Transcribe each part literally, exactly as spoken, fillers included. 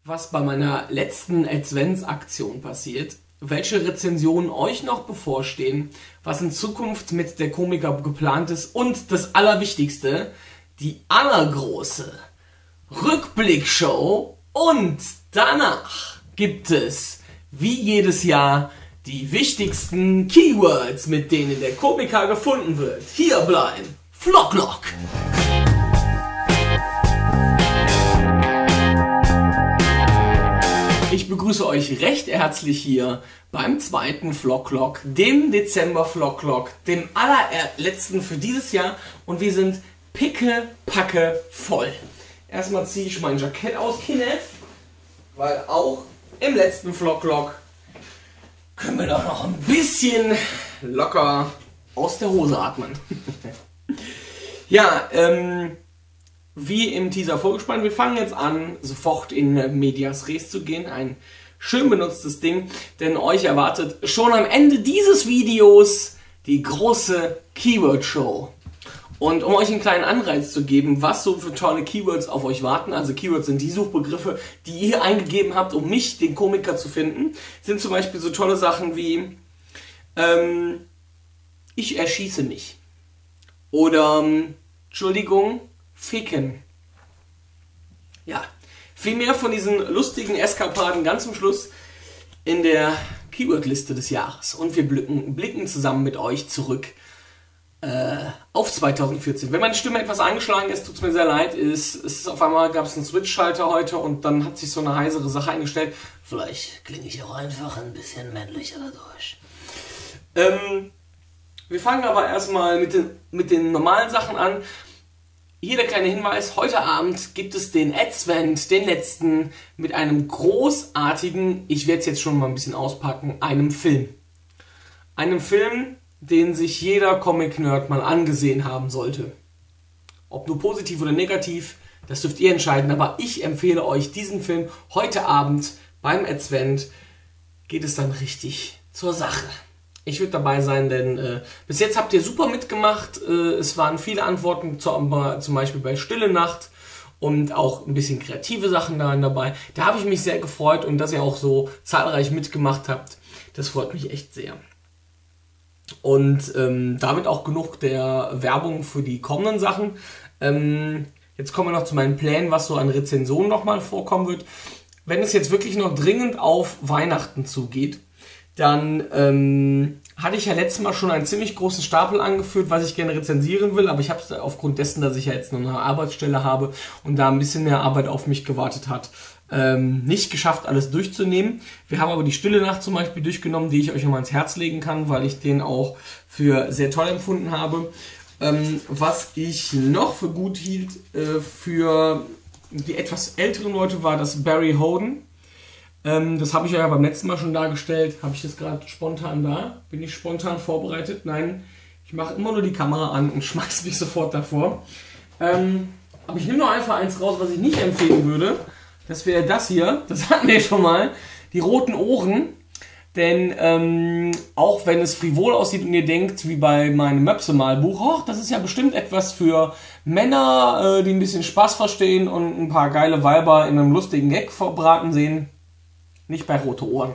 was bei meiner letzten Adventsaktion passiert, welche Rezensionen euch noch bevorstehen, was in Zukunft mit der Komiker geplant ist und das Allerwichtigste, die allergroße Rückblickshow, und danach gibt es, wie jedes Jahr, die wichtigsten Keywords, mit denen der Komiker gefunden wird. Hier bleiben Vloglock! Ich begrüße euch recht herzlich hier beim zweiten Vloglock, dem Dezember Vloglock, dem allerletzten für dieses Jahr, und wir sind pickepacke voll. Erstmal ziehe ich mein Jackett aus, Kinef, weil auch im letzten Vloglock können wir doch noch ein bisschen locker aus der Hose atmen. Ja, ähm... wie im Teaser vorgespannt, wir fangen jetzt an, sofort in Medias Res zu gehen. Ein schön benutztes Ding, denn euch erwartet schon am Ende dieses Videos die große Keyword-Show. Und um euch einen kleinen Anreiz zu geben, was so für tolle Keywords auf euch warten, also Keywords sind die Suchbegriffe, die ihr eingegeben habt, um mich, den Komiker, zu finden, sind zum Beispiel so tolle Sachen wie ähm, ich erschieße mich oder ähm, Entschuldigung, Ficken. Ja, viel mehr von diesen lustigen Eskapaden ganz zum Schluss in der Keyword-Liste des Jahres. Und wir blicken, blicken zusammen mit euch zurück äh, auf zweitausendvierzehn. Wenn meine Stimme etwas eingeschlagen ist, tut es mir sehr leid. Es ist auf einmal gab es einen Switch-Schalter heute und dann hat sich so eine heisere Sache eingestellt. Vielleicht klinge ich auch einfach ein bisschen männlicher dadurch. Ähm, wir fangen aber erstmal mit den, mit den normalen Sachen an. Hier der kleine Hinweis, heute Abend gibt es den Advent, den letzten, mit einem großartigen, ich werde es jetzt schon mal ein bisschen auspacken, einem Film. Einem Film, den sich jeder Comic-Nerd mal angesehen haben sollte. Ob nur positiv oder negativ, das dürft ihr entscheiden, aber ich empfehle euch diesen Film. Heute Abend beim Advent geht es dann richtig zur Sache. Ich würde dabei sein, denn äh, bis jetzt habt ihr super mitgemacht. Äh, es waren viele Antworten, zu, zum Beispiel bei Stille Nacht, und auch ein bisschen kreative Sachen darin dabei. Da habe ich mich sehr gefreut, und dass ihr auch so zahlreich mitgemacht habt, das freut mich echt sehr. Und ähm, damit auch genug der Werbung für die kommenden Sachen. Ähm, jetzt kommen wir noch zu meinen Plänen, was so an Rezensionen nochmal vorkommen wird. Wenn es jetzt wirklich noch dringend auf Weihnachten zugeht, dann ähm, hatte ich ja letztes Mal schon einen ziemlich großen Stapel angeführt, was ich gerne rezensieren will, aber ich habe es aufgrund dessen, dass ich ja jetzt noch eine Arbeitsstelle habe und da ein bisschen mehr Arbeit auf mich gewartet hat, ähm, nicht geschafft, alles durchzunehmen. Wir haben aber die Stille Nacht zum Beispiel durchgenommen, die ich euch nochmal ans Herz legen kann, weil ich den auch für sehr toll empfunden habe. Ähm, was ich noch für gut hielt äh, für die etwas älteren Leute war das Barry Hoden. Das habe ich ja beim letzten Mal schon dargestellt. Habe ich das gerade spontan da? Bin ich spontan vorbereitet? Nein, ich mache immer nur die Kamera an und schmeiß mich sofort davor. Ähm, aber ich nehme noch einfach eins raus, was ich nicht empfehlen würde. Das wäre das hier. Das hatten wir schon mal. Die roten Ohren. Denn ähm, auch wenn es frivol aussieht und ihr denkt, wie bei meinem Möpse-Malbuch, oh, das ist ja bestimmt etwas für Männer, äh, die ein bisschen Spaß verstehen und ein paar geile Weiber in einem lustigen Gag verbraten sehen. Nicht bei rote Ohren.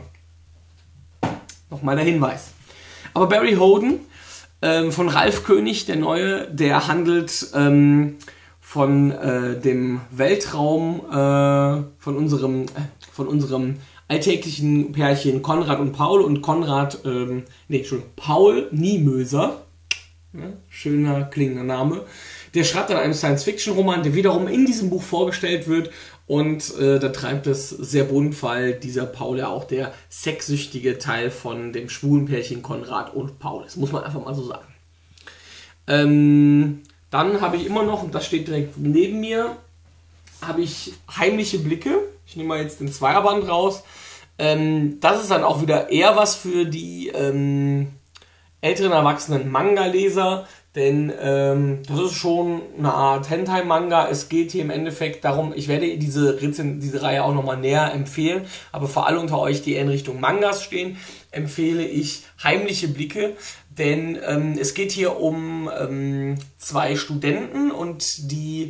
Nochmal der Hinweis. Aber Barry Hoden ähm, von Ralf König, der Neue, der handelt ähm, von äh, dem Weltraum, äh, von unserem, äh, von unserem alltäglichen Pärchen Konrad und Paul. Und Konrad, ähm, nee, Entschuldigung, Paul Niemöser, ja, schöner klingender Name, der schreibt dann einen Science-Fiction-Roman, der wiederum in diesem Buch vorgestellt wird. Und äh, da treibt es sehr bunt, weil dieser Paul ja auch der sexsüchtige Teil von dem schwulen Pärchen Konrad und Paul ist. Muss man einfach mal so sagen. Ähm, dann habe ich immer noch, und das steht direkt neben mir, habe ich Heimliche Blicke. Ich nehme mal jetzt den Zweierband raus. Ähm, das ist dann auch wieder eher was für die ähm, älteren erwachsenen Manga-Leser. Denn ähm, das ist schon eine Art Hentai-Manga. Es geht hier im Endeffekt darum, ich werde diese, Rezen diese Reihe auch nochmal näher empfehlen, aber für alle unter euch, die eher in Richtung Mangas stehen, empfehle ich Heimliche Blicke. Denn ähm, es geht hier um ähm, zwei Studenten, und die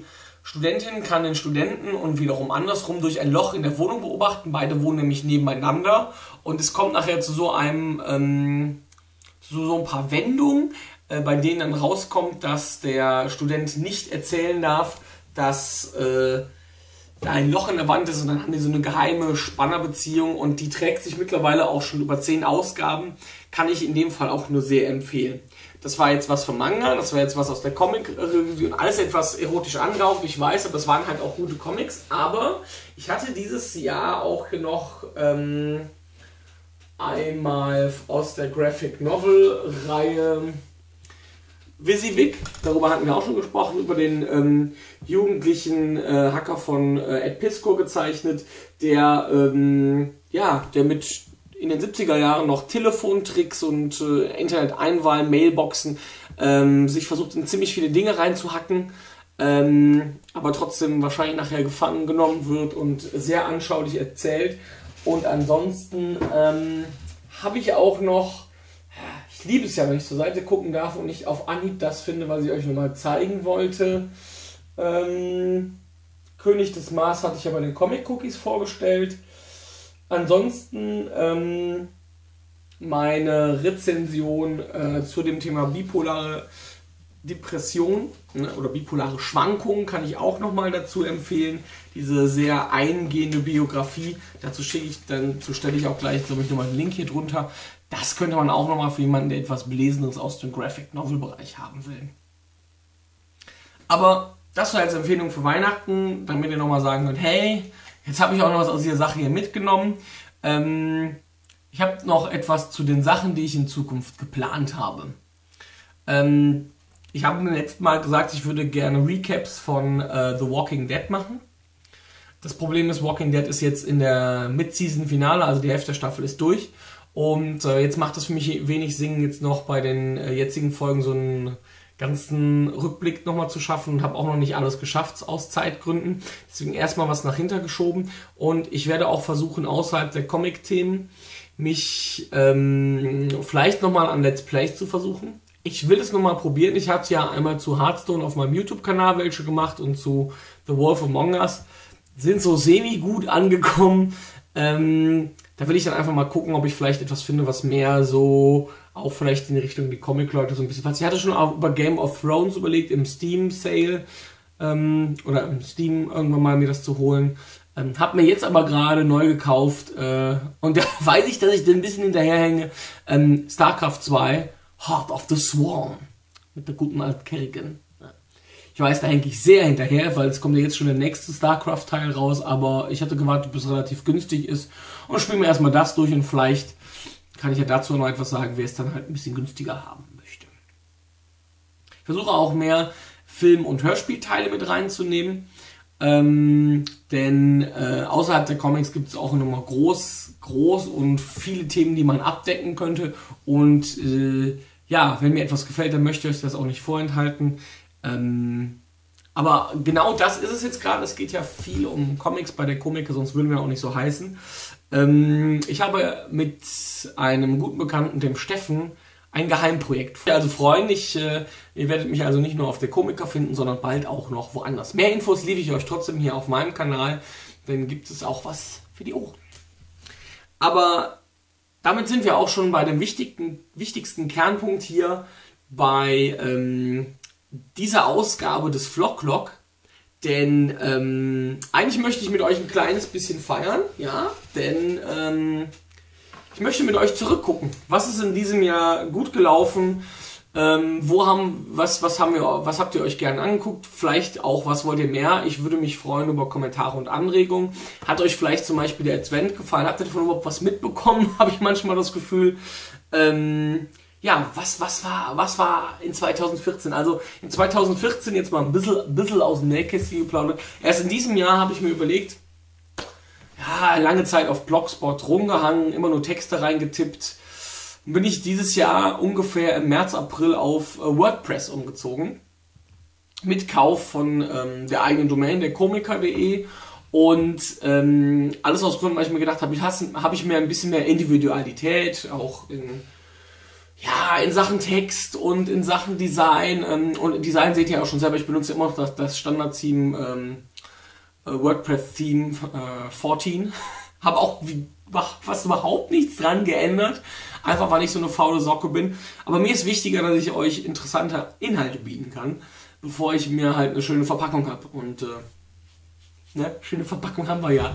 Studentin kann den Studenten und wiederum andersrum durch ein Loch in der Wohnung beobachten. Beide wohnen nämlich nebeneinander und es kommt nachher zu so einem, ähm, zu so ein paar Wendungen, äh, bei denen dann rauskommt, dass der Student nicht erzählen darf, dass äh, da ein Loch in der Wand ist, und dann haben die so eine geheime Spannerbeziehung und die trägt sich mittlerweile auch schon über zehn Ausgaben. Kann ich in dem Fall auch nur sehr empfehlen. Das war jetzt was vom Manga, das war jetzt was aus der Comic-Review, alles etwas erotisch angehaucht, ich weiß, aber es waren halt auch gute Comics. Aber ich hatte dieses Jahr auch noch ähm, einmal aus der Graphic Novel-Reihe WYSIWYG, darüber hatten wir auch schon gesprochen, über den ähm, jugendlichen äh, Hacker von äh, Ed Pisco gezeichnet, der, ähm, ja, der mit in den siebziger Jahren noch Telefontricks und äh, Internet-Einwahlen, Mailboxen, ähm, sich versucht in ziemlich viele Dinge reinzuhacken, ähm, aber trotzdem wahrscheinlich nachher gefangen genommen wird und sehr anschaulich erzählt. Und ansonsten ähm, habe ich auch noch, ich liebe es ja, wenn ich zur Seite gucken darf und nicht auf Anhieb das finde, was ich euch nochmal zeigen wollte. Ähm, König des Mars hatte ich ja bei den Comic-Cookies vorgestellt. Ansonsten ähm, meine Rezension äh, zu dem Thema bipolare Depression, ne, oder bipolare Schwankungen kann ich auch nochmal dazu empfehlen. Diese sehr eingehende Biografie, dazu schicke ich dann, dazu stelle ich auch gleich, glaube ich, nochmal einen Link hier drunter. Das könnte man auch nochmal für jemanden, der etwas Beleseneres aus dem Graphic Novel Bereich haben will. Aber das war als Empfehlung für Weihnachten, damit ihr nochmal sagen könnt, hey, jetzt habe ich auch noch was aus dieser Sache hier mitgenommen. Ähm, ich habe noch etwas zu den Sachen, die ich in Zukunft geplant habe. Ähm, ich habe mir letztes Mal gesagt, ich würde gerne Recaps von äh, The Walking Dead machen. Das Problem ist, Walking Dead ist jetzt in der Mid-Season-Finale, also die Hälfte der Staffel ist durch. Und äh, jetzt macht es für mich wenig Sinn, jetzt noch bei den äh, jetzigen Folgen so einen ganzen Rückblick nochmal zu schaffen, und habe auch noch nicht alles geschafft aus Zeitgründen. Deswegen erstmal was nach hinter geschoben, und ich werde auch versuchen, außerhalb der Comic-Themen mich ähm, vielleicht nochmal an Let's Plays zu versuchen. Ich will es nochmal probieren. Ich hatte ja einmal zu Hearthstone auf meinem YouTube-Kanal welche gemacht und zu The Wolf Among Us. Sind so semi-gut angekommen. Ähm, da will ich dann einfach mal gucken, ob ich vielleicht etwas finde, was mehr so auch vielleicht in Richtung die Comic-Leute so ein bisschen. Ich hatte schon auch über Game of Thrones überlegt, im Steam-Sale ähm, oder im Steam irgendwann mal mir das zu holen. Ähm, hab mir jetzt aber gerade neu gekauft äh, und da weiß ich, dass ich da ein bisschen hinterherhänge. Ähm, StarCraft zwei, Heart of the Swarm mit der guten alten Kerrigan. Ich weiß, da hänge ich sehr hinterher, weil es kommt ja jetzt schon der nächste StarCraft-Teil raus, aber ich hatte gewartet, bis es relativ günstig ist, und spiele mir erstmal das durch, und vielleicht kann ich ja dazu noch etwas sagen, wer es dann halt ein bisschen günstiger haben möchte. Ich versuche auch mehr Film- und Hörspielteile mit reinzunehmen, ähm, denn äh, außerhalb der Comics gibt es auch nochmal groß, groß und viele Themen, die man abdecken könnte, und äh, ja, wenn mir etwas gefällt, dann möchte ich das auch nicht vorenthalten. Ähm, aber genau das ist es jetzt gerade. Es geht ja viel um Comics bei der Komiker, sonst würden wir auch nicht so heißen. Ähm, ich habe mit einem guten Bekannten, dem Steffen, ein Geheimprojekt. Also freuen, ich, äh, ihr werdet mich also nicht nur auf der Komiker finden, sondern bald auch noch woanders. Mehr Infos liefere ich euch trotzdem hier auf meinem Kanal, denn gibt es auch was für die Ohren. Aber damit sind wir auch schon bei dem wichtigsten, wichtigsten Kernpunkt hier bei ähm, dieser Ausgabe des Vloglog, denn ähm, eigentlich möchte ich mit euch ein kleines bisschen feiern, ja, denn ähm, ich möchte mit euch zurückgucken. Was ist in diesem Jahr gut gelaufen? Ähm, wo haben, was, was haben wir, was habt ihr euch gerne angeguckt? Vielleicht auch, was wollt ihr mehr? Ich würde mich freuen über Kommentare und Anregungen. Hat euch vielleicht zum Beispiel der Advent gefallen? Habt ihr davon überhaupt was mitbekommen? Habe ich manchmal das Gefühl. Ähm, Ja, was, was, war, was war in zweitausendvierzehn? Also in zweitausendvierzehn jetzt mal ein bisschen, bisschen aus dem Nähkästchen geplaudert. Erst in diesem Jahr habe ich mir überlegt, ja, lange Zeit auf Blogspot rumgehangen, immer nur Texte reingetippt. Bin ich dieses Jahr ungefähr im März, April auf äh, WordPress umgezogen. Mit Kauf von ähm, der eigenen Domain, der komiker punkt de. Und ähm, alles aus Gründen, weil ich mir gedacht habe, ich, hab ich mehr ein bisschen mehr Individualität, auch in... ja, in Sachen Text und in Sachen Design. Ähm, und Design seht ihr auch schon selber, ich benutze immer noch das, das Standard-Theme, ähm, WordPress-Theme äh, vierzehn. Habe auch wie, fast überhaupt nichts dran geändert. Einfach weil ich so eine faule Socke bin. Aber mir ist wichtiger, dass ich euch interessante Inhalte bieten kann, bevor ich mir halt eine schöne Verpackung habe. Und äh, ne, schöne Verpackung haben wir ja.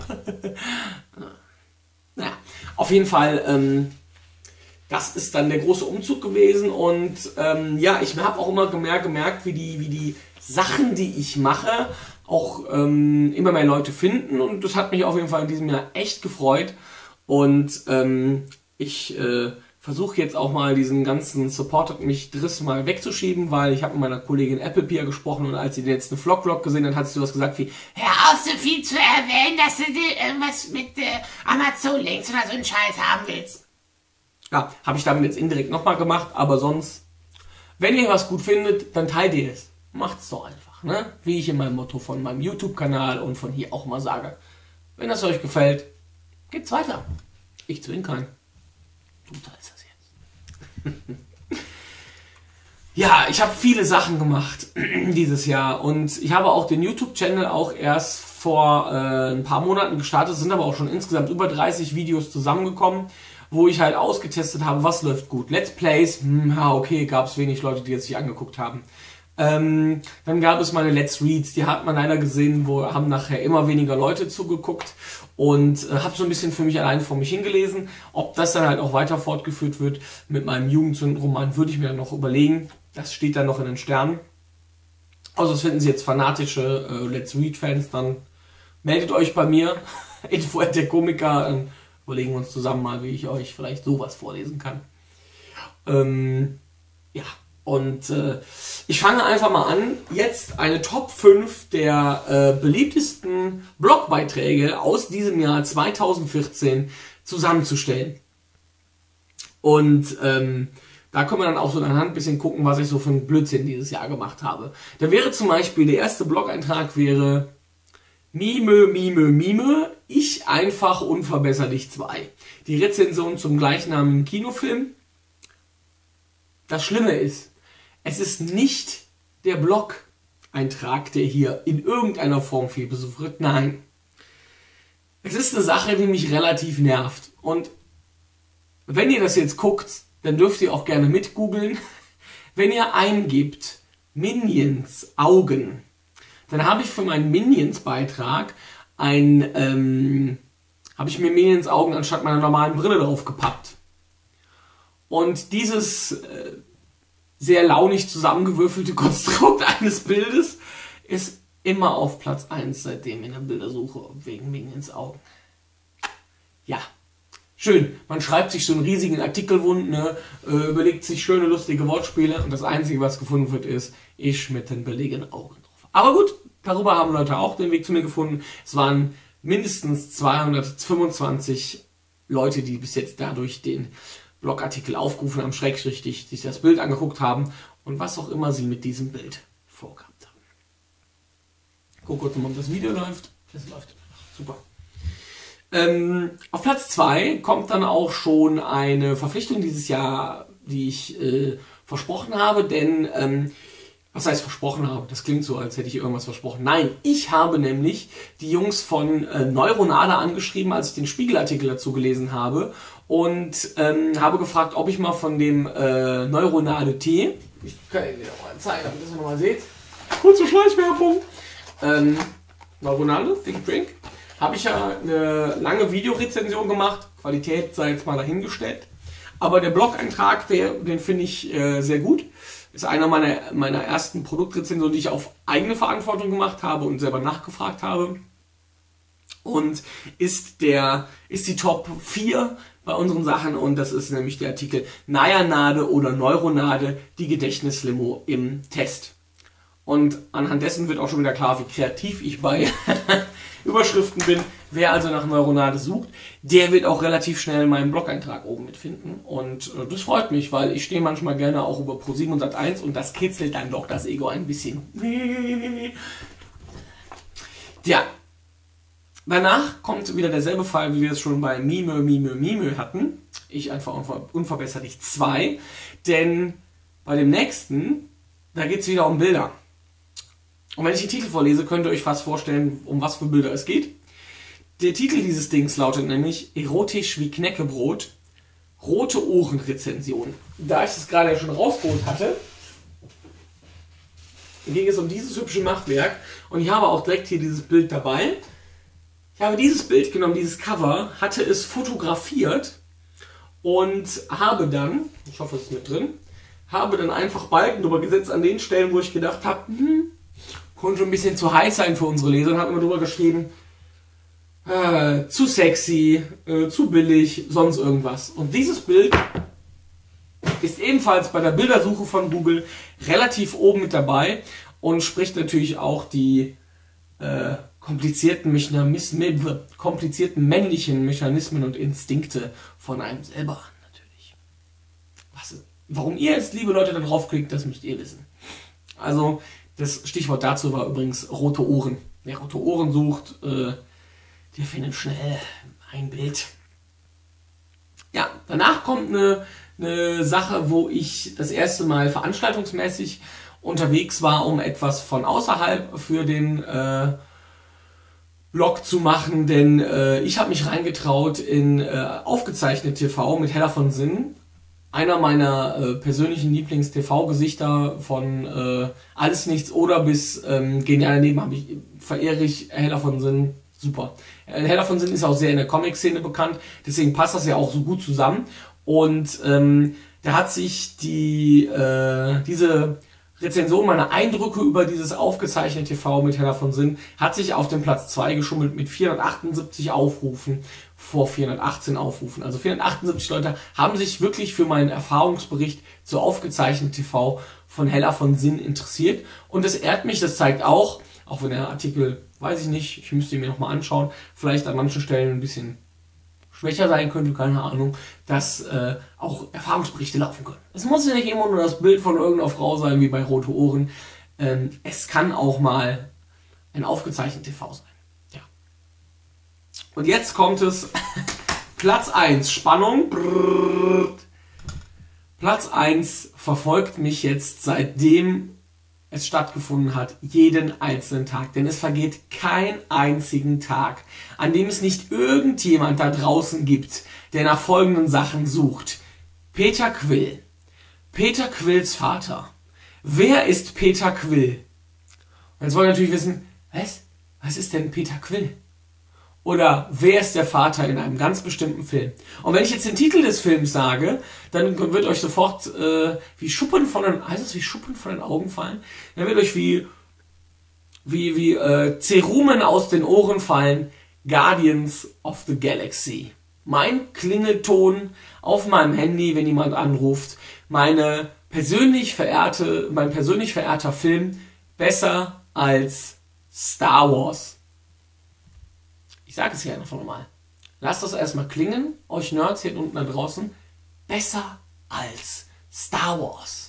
Naja, auf jeden Fall, ähm, das ist dann der große Umzug gewesen. Und ähm, ja, ich habe auch immer gemerkt, gemerkt wie, die, wie die Sachen, die ich mache, auch ähm, immer mehr Leute finden. Und das hat mich auf jeden Fall in diesem Jahr echt gefreut. Und ähm, ich äh, versuche jetzt auch mal diesen ganzen Support und mich Driss mal wegzuschieben, weil ich habe mit meiner Kollegin Applepia gesprochen und als sie den letzten Vlog-Vlog gesehen hat, hat sie was gesagt wie: Hör auf, so viel zu erwähnen, dass du dir irgendwas mit äh, Amazon-Links oder so einen Scheiß haben willst. Ja, habe ich damit jetzt indirekt nochmal gemacht, aber sonst, wenn ihr was gut findet, dann teilt ihr es. Macht's doch einfach, ne? Wie ich in meinem Motto von meinem YouTube-Kanal und von hier auch mal sage. Wenn das euch gefällt, geht's weiter. Ich zwing keinen. Du teilst das jetzt. Ja, ich habe viele Sachen gemacht dieses Jahr und ich habe auch den YouTube-Channel auch erst vor äh, ein paar Monaten gestartet, sind aber auch schon insgesamt über dreißig Videos zusammengekommen, wo ich halt ausgetestet habe, was läuft gut. Let's Plays, hm, ja okay, gab es wenig Leute, die es sich angeguckt haben. Ähm, dann gab es meine Let's Reads, die hat man leider gesehen, wo haben nachher immer weniger Leute zugeguckt und äh, habe so ein bisschen für mich allein vor mich hingelesen. Ob das dann halt auch weiter fortgeführt wird mit meinem Jugendsündenroman, würde ich mir dann noch überlegen. Das steht dann noch in den Sternen. Also das finden Sie jetzt fanatische äh, Let's Read Fans, dann meldet euch bei mir, Info at der Komiker, dann überlegen wir uns zusammen mal, wie ich euch vielleicht sowas vorlesen kann. Ähm, ja. Und äh, ich fange einfach mal an, jetzt eine Top fünf der äh, beliebtesten Blogbeiträge aus diesem Jahr zweitausendvierzehn zusammenzustellen. Und ähm, da können wir dann auch so anhand ein bisschen gucken, was ich so für einen Blödsinn dieses Jahr gemacht habe. Da wäre zum Beispiel, der erste Blog-Eintrag wäre Mime, Mime, Mime, ich einfach unverbesserlich zwei. Die Rezension zum gleichnamigen Kinofilm. Das Schlimme ist, es ist nicht der Blog-Eintrag, der hier in irgendeiner Form viel besucht wird. Nein. Es ist eine Sache, die mich relativ nervt. Und wenn ihr das jetzt guckt, dann dürft ihr auch gerne mit googeln. Wenn ihr eingibt Minions Augen, dann habe ich für meinen Minions-Beitrag ein, ähm, habe ich mir Minions Augen anstatt meiner normalen Brille drauf gepappt. Und dieses äh, sehr launig zusammengewürfelte Konstrukt eines Bildes ist immer auf Platz eins seitdem in der Bildersuche wegen Minions Augen. Ja, schön. Man schreibt sich so einen riesigen Artikelwund, ne, äh, überlegt sich schöne, lustige Wortspiele und das Einzige, was gefunden wird, ist ich mit den billigen Augen drauf. Aber gut, darüber haben Leute auch den Weg zu mir gefunden. Es waren mindestens zweihundertfünfundzwanzig Leute, die bis jetzt dadurch den Blogartikel aufgerufen haben, schrägstrich sich das Bild angeguckt haben und was auch immer sie mit diesem Bild vorgehabt haben. Guck kurz mal, ob das Video läuft. Es läuft. Super. Ähm, auf Platz zwei kommt dann auch schon eine Verpflichtung dieses Jahr, die ich äh, versprochen habe, denn ähm, was heißt versprochen habe? Das klingt so, als hätte ich irgendwas versprochen. Nein, ich habe nämlich die Jungs von äh, Neuronale angeschrieben, als ich den Spiegelartikel dazu gelesen habe und ähm, habe gefragt, ob ich mal von dem äh, Neuronale Tee, ich kann Ihnen auch mal zeigen, damit ihr das nochmal seht, kurze Schleichwerbung, ähm, Neuronale, Think Drink, habe ich ja eine lange Videorezension gemacht, Qualität sei jetzt mal dahingestellt, aber der Blog-Eintrag, der, den finde ich äh, sehr gut. Ist einer meiner, meiner ersten Produktrezensionen, die ich auf eigene Verantwortung gemacht habe und selber nachgefragt habe. Und ist, der, ist die Top vier bei unseren Sachen und das ist nämlich der Artikel Nayanade oder Neuronade, die Gedächtnislimo im Test. Und anhand dessen wird auch schon wieder klar, wie kreativ ich bei Überschriften bin. Wer also nach Neuronade sucht, der wird auch relativ schnell meinen Blog-Eintrag oben mitfinden. Und äh, das freut mich, weil ich stehe manchmal gerne auch über ProSieben und Sat eins und das kitzelt dann doch das Ego ein bisschen. Ja. Danach kommt wieder derselbe Fall, wie wir es schon bei Mime, Mime, Mime hatten. ich einfach unver unverbesserlich zwei, denn bei dem nächsten, da geht es wieder um Bilder. Und wenn ich den Titel vorlese, könnt ihr euch fast vorstellen, um was für Bilder es geht. Der Titel dieses Dings lautet nämlich Erotisch wie Knäckebrot, rote Ohren-Rezension. Da ich das gerade ja schon rausgeholt hatte, ging es um dieses hübsche Machwerk und ich habe auch direkt hier dieses Bild dabei. Ich habe dieses Bild genommen, dieses Cover, hatte es fotografiert und habe dann, ich hoffe es ist mit drin, habe dann einfach Balken drüber gesetzt an den Stellen, wo ich gedacht habe, hm, könnte ein bisschen zu heiß sein für unsere Leser und habe immer drüber geschrieben, äh, zu sexy, äh, zu billig, sonst irgendwas. Und dieses Bild ist ebenfalls bei der Bildersuche von Google relativ oben mit dabei und spricht natürlich auch die äh, komplizierten, Mechanismen, komplizierten männlichen Mechanismen und Instinkte von einem selber an, natürlich. Was, warum ihr jetzt, liebe Leute, da draufklickt, das müsst ihr wissen. Also, das Stichwort dazu war übrigens rote Ohren. Wer rote Ohren sucht, äh, der findet schnell ein Bild. Ja, danach kommt eine, eine Sache, wo ich das erste Mal veranstaltungsmäßig unterwegs war, um etwas von außerhalb für den äh, Blog zu machen, denn äh, ich habe mich reingetraut in äh, aufgezeichnet T V mit Hella von Sinnen. Einer meiner äh, persönlichen Lieblings-T V-Gesichter von äh, Alles Nichts oder bis ähm, Genial daneben habe ich, verehre ich Hella von Sinnen. Super. Äh, Hella von Sinnen ist auch sehr in der Comic-Szene bekannt, deswegen passt das ja auch so gut zusammen. Und ähm, da hat sich die äh, diese Rezension meiner Eindrücke über dieses aufgezeichnete T V mit Hella von Sinnen hat sich auf den Platz zwei geschummelt mit vierhundertachtundsiebzig Aufrufen vor vierhundertachtzehn Aufrufen. Also vierhundertachtundsiebzig Leute haben sich wirklich für meinen Erfahrungsbericht zu aufgezeichneten T V von Hella von Sinnen interessiert. Und das ehrt mich, das zeigt auch, auch wenn der Artikel, weiß ich nicht, ich müsste ihn mir nochmal anschauen, vielleicht an manchen Stellen ein bisschen schwächer sein könnte, keine Ahnung, dass äh, auch Erfahrungsberichte laufen können. Es muss ja nicht immer nur das Bild von irgendeiner Frau sein, wie bei Rote Ohren. Ähm, es kann auch mal ein aufgezeichnetes T V sein. Ja. Und jetzt kommt es, Platz eins, Spannung. Brrr. Platz eins verfolgt mich jetzt, seitdem es stattgefunden hat, jeden einzelnen Tag. Denn es vergeht kein einzigen Tag, an dem es nicht irgendjemand da draußen gibt, der nach folgenden Sachen sucht. Peter Quill. Peter Quills Vater. Wer ist Peter Quill? Und jetzt wollen wir natürlich wissen, was? Was ist denn Peter Quill? Oder wer ist der Vater in einem ganz bestimmten Film? Und wenn ich jetzt den Titel des Films sage, dann wird euch sofort äh, wie Schuppen von den, heißt das wie Schuppen von den Augen fallen? Dann wird euch wie wie wie äh, Zerumen aus den Ohren fallen. Guardians of the Galaxy. Mein Klingelton auf meinem Handy, wenn jemand anruft. Meine persönlich verehrte, mein persönlich verehrter Film besser als Star Wars. Ich sage es hier einfach nochmal. Lasst das erstmal klingen, euch Nerds hier unten da draußen. Besser als Star Wars.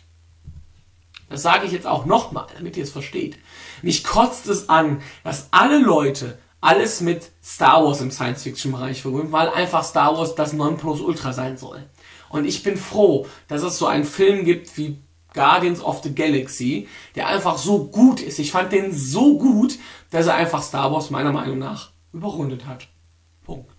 Das sage ich jetzt auch nochmal, damit ihr es versteht. Mich kotzt es an, dass alle Leute alles mit Star Wars im Science-Fiction-Bereich verbinden, weil einfach Star Wars das Nonplusultra sein soll. Und ich bin froh, dass es so einen Film gibt wie Guardians of the Galaxy, der einfach so gut ist. Ich fand den so gut, dass er einfach Star Wars meiner Meinung nach überrundet hat. Punkt.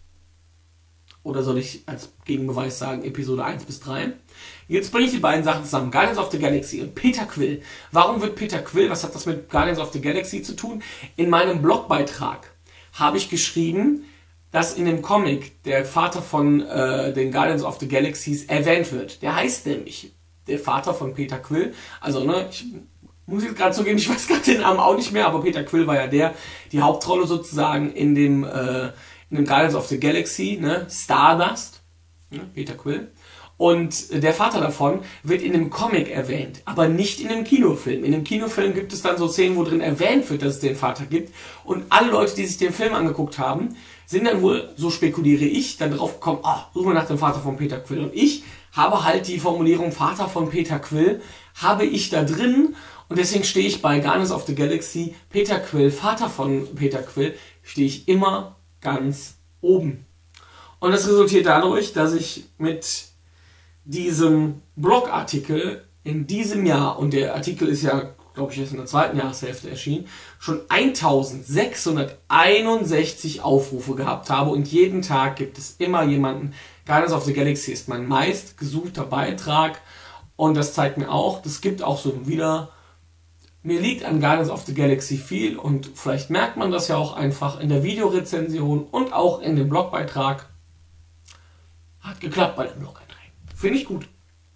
Oder soll ich als Gegenbeweis sagen, Episode eins bis drei? Jetzt bringe ich die beiden Sachen zusammen. Guardians of the Galaxy und Peter Quill. Warum wird Peter Quill, was hat das mit Guardians of the Galaxy zu tun? In meinem Blogbeitrag habe ich geschrieben, dass in dem Comic der Vater von äh, den Guardians of the Galaxies erwähnt wird. Der heißt nämlich der Vater von Peter Quill. Also, ne, ich muss jetzt gerade zugeben, ich weiß gerade den Namen auch nicht mehr, aber Peter Quill war ja der, die Hauptrolle sozusagen in dem, äh, in dem Guardians of the Galaxy, ne, Stardust, ne, Peter Quill. Und der Vater davon wird in dem Comic erwähnt, aber nicht in dem Kinofilm. In dem Kinofilm gibt es dann so Szenen, wo drin erwähnt wird, dass es den Vater gibt. Und alle Leute, die sich den Film angeguckt haben, sind dann wohl, so spekuliere ich, dann drauf gekommen, ah, suchen wir nach dem Vater von Peter Quill. Und ich habe halt die Formulierung Vater von Peter Quill, habe ich da drin. Und deswegen stehe ich bei Guardians of the Galaxy, Peter Quill, Vater von Peter Quill, stehe ich immer ganz oben. Und das resultiert dadurch, dass ich mit diesem Blogartikel in diesem Jahr, und der Artikel ist ja, glaube ich, erst in der zweiten Jahreshälfte erschienen, schon eintausendsechshunderteinundsechzig Aufrufe gehabt habe und jeden Tag gibt es immer jemanden. Guardians of the Galaxy ist mein meist gesuchter Beitrag und das zeigt mir auch, das gibt auch so wieder, mir liegt an Guardians of the Galaxy viel und vielleicht merkt man das ja auch einfach in der Videorezension und auch in dem Blogbeitrag. Hat geklappt bei den Blog-Einträgen. Finde ich gut.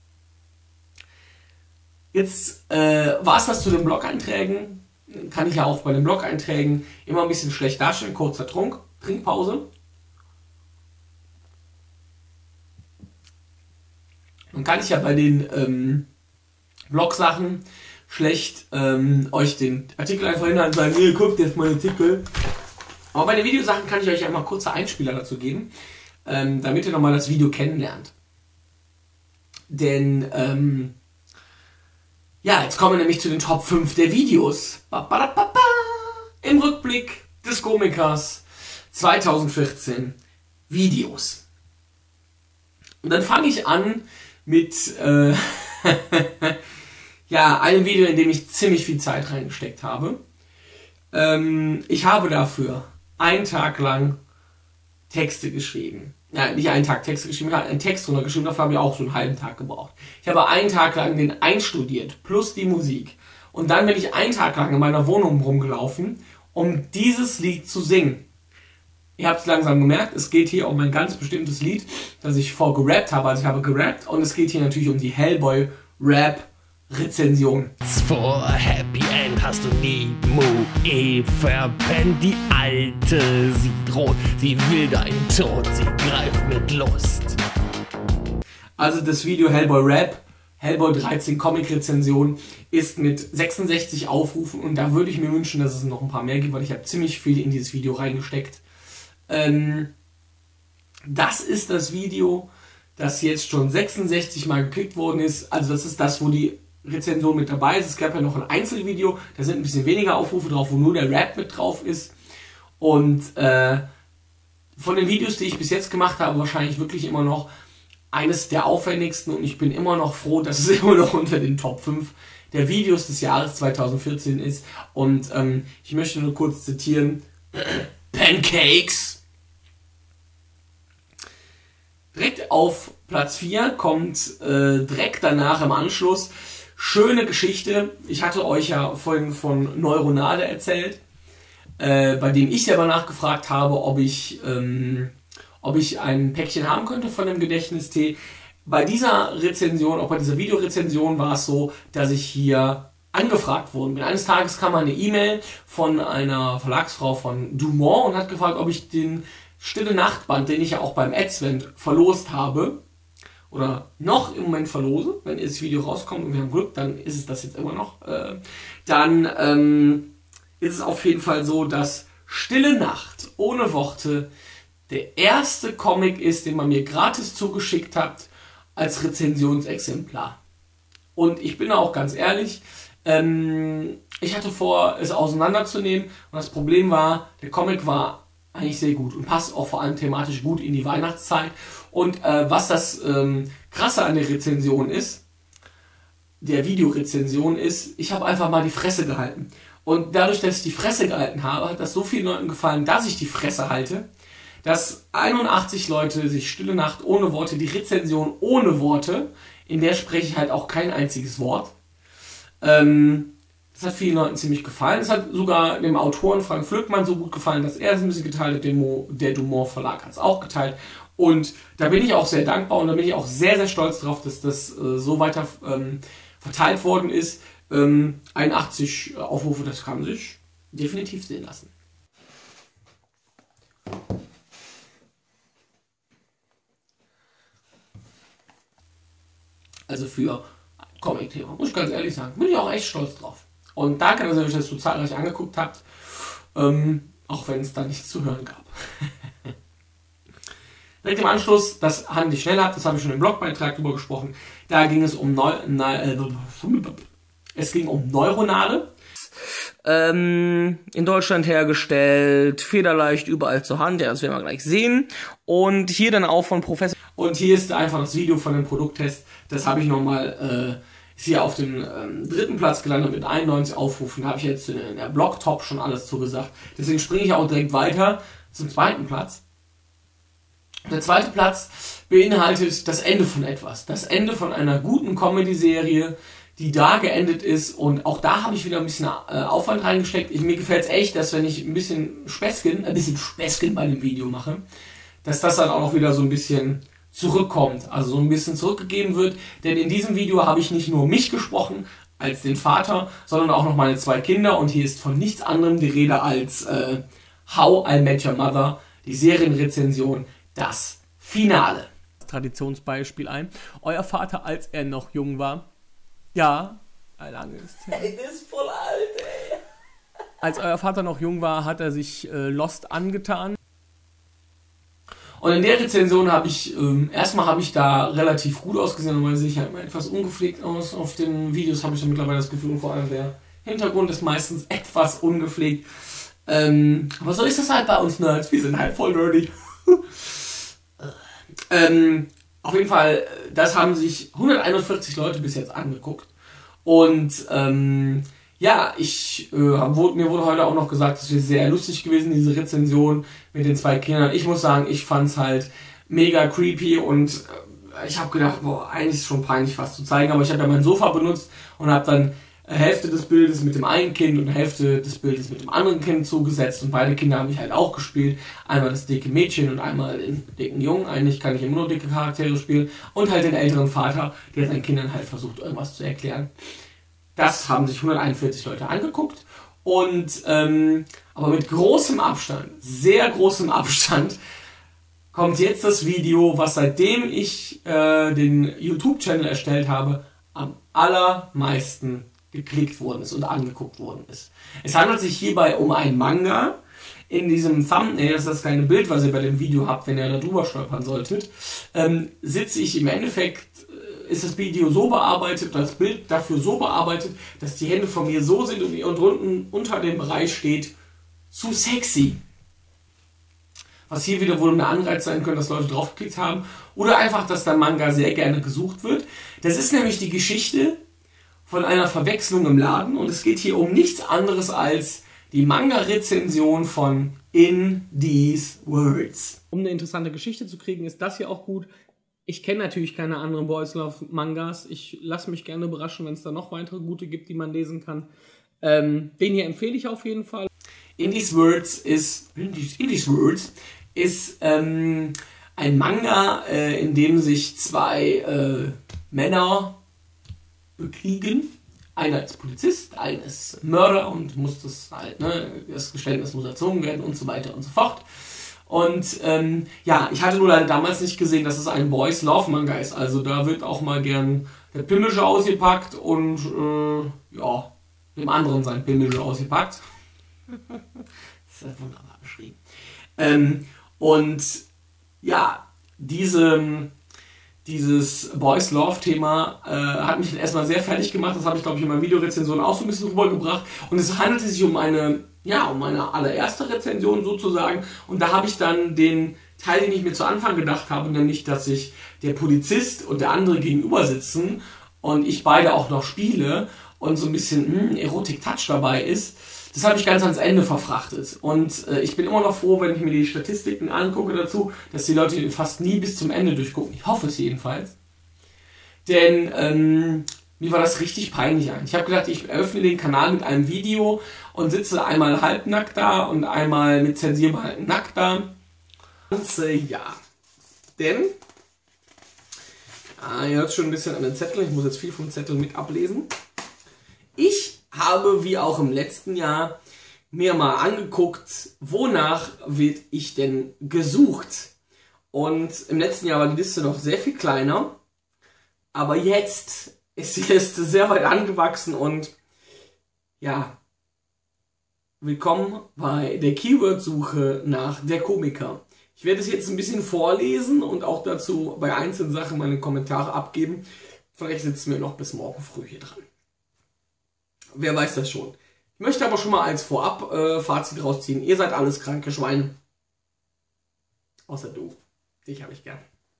Jetzt äh, war es das zu den Blog-Einträgen. Kann ich ja auch bei den Blog-Einträgen immer ein bisschen schlecht darstellen. Kurzer Trunk, Trinkpause. Dann kann ich ja bei den ähm, Blog-Sachen schlecht ähm, euch den Artikel einfach hinhalten und sagen, hey, guckt jetzt mal den Artikel. Aber bei den Videosachen kann ich euch einmal kurze Einspieler dazu geben, ähm, damit ihr nochmal das Video kennenlernt. Denn, ähm, ja, jetzt kommen wir nämlich zu den Top fünf der Videos. Im Rückblick des Komikers zweitausendvierzehn Videos. Und dann fange ich an mit äh, ja, einem Video, in dem ich ziemlich viel Zeit reingesteckt habe. Ähm, ich habe dafür einen Tag lang Texte geschrieben. Ja, nicht einen Tag Texte geschrieben, ich habe einen Text drunter geschrieben, dafür habe ich auch so einen halben Tag gebraucht. Ich habe einen Tag lang den einstudiert, plus die Musik. Und dann bin ich einen Tag lang in meiner Wohnung rumgelaufen, um dieses Lied zu singen. Ihr habt es langsam gemerkt, es geht hier um ein ganz bestimmtes Lied, das ich vorgerappt habe, also ich habe gerappt. Und es geht hier natürlich um die Hellboy-Rap-Rezension. Vor Happy End hast du nie Moe verpennt. Die Alte, sie droht, sie will deinen Tod, sie greift mit Lust. Also das Video Hellboy Rap, Hellboy dreizehn Comic-Rezension ist mit sechsundsechzig Aufrufen und da würde ich mir wünschen, dass es noch ein paar mehr gibt, weil ich habe ziemlich viel in dieses Video reingesteckt. Ähm, das ist das Video, das jetzt schon sechsundsechzig Mal geklickt worden ist. Also das ist das, wo die Rezension mit dabei ist. Es gab ja noch ein Einzelvideo, da sind ein bisschen weniger Aufrufe drauf, wo nur der Rap mit drauf ist. Und äh, von den Videos, die ich bis jetzt gemacht habe, wahrscheinlich wirklich immer noch eines der aufwendigsten und ich bin immer noch froh, dass es immer noch unter den Top fünf der Videos des Jahres zweitausendvierzehn ist. Und ähm, ich möchte nur kurz zitieren. Pancakes. Direkt auf Platz vier kommt äh, direkt danach im Anschluss schöne Geschichte. Ich hatte euch ja vorhin von Neuronale erzählt, äh, bei dem ich selber nachgefragt habe, ob ich, ähm, ob ich ein Päckchen haben könnte von dem Gedächtnistee. Bei dieser Rezension, auch bei dieser Videorezension war es so, dass ich hier angefragt worden bin. Eines Tages kam eine E-Mail von einer Verlagsfrau von Dumont und hat gefragt, ob ich den Stille Nachtband, den ich ja auch beim Advent verlost habe, oder noch im Moment verlose, wenn das Video rauskommt und wir haben Glück, dann ist es das jetzt immer noch, äh, dann ähm, ist es auf jeden Fall so, dass Stille Nacht ohne Worte der erste Comic ist, den man mir gratis zugeschickt hat als Rezensionsexemplar. Und ich bin auch ganz ehrlich, ähm, ich hatte vor, es auseinanderzunehmen und das Problem war, der Comic war eigentlich sehr gut und passt auch vor allem thematisch gut in die Weihnachtszeit. Und äh, was das ähm, Krasse an der Rezension ist, der Videorezension ist, ich habe einfach mal die Fresse gehalten. Und dadurch, dass ich die Fresse gehalten habe, hat das so vielen Leuten gefallen, dass ich die Fresse halte, dass einundachtzig Leute sich Stille Nacht ohne Worte, die Rezension ohne Worte, in der spreche ich halt auch kein einziges Wort. Ähm, Das hat vielen Leuten ziemlich gefallen. Es hat sogar dem Autoren Frank Flöckmann so gut gefallen, dass er es ein bisschen geteilt hat. Der Dumont Verlag hat es auch geteilt. Und da bin ich auch sehr dankbar und da bin ich auch sehr, sehr stolz drauf, dass das äh, so weiter ähm, verteilt worden ist. Ähm, einundachtzig Aufrufe, das kann sich definitiv sehen lassen. Also für Comic-Thema, muss ich ganz ehrlich sagen, bin ich auch echt stolz drauf. Und danke, dass ihr euch das so zahlreich angeguckt habt, ähm, auch wenn es da nichts zu hören gab. Direkt im Anschluss, das handle ich schnell ab, das habe ich schon im Blogbeitrag drüber gesprochen, da ging es um Neu... Ne, äh, es ging um Neuronale. ähm, in Deutschland hergestellt, federleicht überall zur Hand, ja, das werden wir gleich sehen. Und hier dann auch von Professor. Und hier ist einfach das Video von dem Produkttest. Das habe ich nochmal, äh, ist hier auf dem ähm, dritten Platz gelandet mit einundneunzig Aufrufen. Da habe ich jetzt in der Blog-Top schon alles zugesagt. Deswegen springe ich auch direkt weiter zum zweiten Platz. Der zweite Platz beinhaltet das Ende von etwas. Das Ende von einer guten Comedy-Serie, die da geendet ist. Und auch da habe ich wieder ein bisschen äh, Aufwand reingesteckt. Ich, mir gefällt es echt, dass wenn ich ein bisschen Späßchen, ein bisschen Späßchen bei dem Video mache, dass das dann auch noch wieder so ein bisschen zurückkommt. Also so ein bisschen zurückgegeben wird. Denn in diesem Video habe ich nicht nur mich gesprochen als den Vater, sondern auch noch meine zwei Kinder. Und hier ist von nichts anderem die Rede als äh, How I Met Your Mother, die Serienrezension. Das Finale. Traditionsbeispiel ein. Euer Vater, als er noch jung war. Ja, lange ist es. Ey, das ist voll alt, ey. Als euer Vater noch jung war, hat er sich äh, Lost angetan. Und in der Rezension habe ich, ähm, erstmal habe ich da relativ gut ausgesehen, weil ich halt mal etwas ungepflegt aus. Auf den Videos habe ich dann mittlerweile das Gefühl, und vor allem der Hintergrund ist meistens etwas ungepflegt. Ähm, aber so ist das halt bei uns Nerds. Wir sind halt voll nerdy. Ähm, auf jeden Fall, das haben sich hunderteinundvierzig Leute bis jetzt angeguckt. Und ähm, ja, ich äh, hab, wurde, mir wurde heute auch noch gesagt, es wäre sehr lustig gewesen, diese Rezension mit den zwei Kindern. Ich muss sagen, ich fand es halt mega creepy und äh, ich habe gedacht, boah, eigentlich ist es schon peinlich, was zu zeigen. Aber ich habe ja mein Sofa benutzt und habe dann Hälfte des Bildes mit dem einen Kind und Hälfte des Bildes mit dem anderen Kind zugesetzt und beide Kinder habe ich halt auch gespielt. Einmal das dicke Mädchen und einmal den dicken Jungen. Eigentlich kann ich immer nur dicke Charaktere spielen. Und halt den älteren Vater, der seinen Kindern halt versucht, irgendwas zu erklären. Das haben sich hunderteinundvierzig Leute angeguckt. Und, ähm, aber mit großem Abstand, sehr großem Abstand, kommt jetzt das Video, was seitdem ich äh, den YouTube-Channel erstellt habe, am allermeisten geklickt worden ist und angeguckt worden ist. Es handelt sich hierbei um einen Manga. In diesem Thumbnail, das ist das kleine Bild, was ihr bei dem Video habt, wenn ihr da drüber stolpern solltet, ähm, sitze ich im Endeffekt, äh, ist das Video so bearbeitet, das Bild dafür so bearbeitet, dass die Hände von mir so sind und, und unten unter dem Bereich steht, zu sexy. Was hier wieder wohl ein Anreiz sein könnte, dass Leute draufgeklickt haben. Oder einfach, dass der Manga sehr gerne gesucht wird. Das ist nämlich die Geschichte von einer Verwechslung im Laden. Und es geht hier um nichts anderes als die Manga-Rezension von In These Words. Um eine interessante Geschichte zu kriegen, ist das hier auch gut. Ich kenne natürlich keine anderen Boys Love Mangas. Ich lasse mich gerne überraschen, wenn es da noch weitere gute gibt, die man lesen kann. Ähm, den hier empfehle ich auf jeden Fall. In These Words ist, in these, in these Words ist ähm, ein Manga, äh, in dem sich zwei äh, Männer bekriegen. Einer ist Polizist, einer ist Mörder und muss das halt, ne, das Geständnis muss erzogen werden und so weiter und so fort. Und ähm, ja, ich hatte nur leider damals nicht gesehen, dass es ein Boys Love Manga ist. Also da wird auch mal gern der Pimmelsche ausgepackt und äh, ja, dem anderen sein Pimmelsche ausgepackt. Das ist wunderbar beschrieben. Ähm, und ja, diese, dieses Boys Love Thema äh, hat mich erstmal sehr fertig gemacht. Das habe ich, glaube ich, in meiner Videorezension auch so ein bisschen rübergebracht. Und es handelte sich um eine, ja, um meine allererste Rezension sozusagen. Und da habe ich dann den Teil, den ich mir zu Anfang gedacht habe, nämlich, dass sich der Polizist und der andere gegenüber sitzen und ich beide auch noch spiele und so ein bisschen mh, Erotik-Touch dabei ist. Das habe ich ganz ans Ende verfrachtet. Und äh, ich bin immer noch froh, wenn ich mir die Statistiken angucke dazu, dass die Leute fast nie bis zum Ende durchgucken. Ich hoffe es jedenfalls. Denn ähm, mir war das richtig peinlich an. Ich habe gedacht, ich eröffne den Kanal mit einem Video und sitze einmal halbnackt da und einmal mit zensierbarem nackt da. Und äh, ja. Denn, ah, ihr hört schon ein bisschen an den Zettel. Ich muss jetzt viel vom Zettel mit ablesen. Ich habe, wie auch im letzten Jahr, mir mal angeguckt, wonach wird ich denn gesucht. Und im letzten Jahr war die Liste noch sehr viel kleiner, aber jetzt ist die Liste sehr weit angewachsen und ja, willkommen bei der Keyword-Suche nach der Komiker. Ich werde es jetzt ein bisschen vorlesen und auch dazu bei einzelnen Sachen meine Kommentare abgeben. Vielleicht sitzen wir noch bis morgen früh hier dran. Wer weiß das schon. Ich möchte aber schon mal als Vorab-Fazit rausziehen. Ihr seid alles kranke Schweine. Außer du. Dich habe ich gern.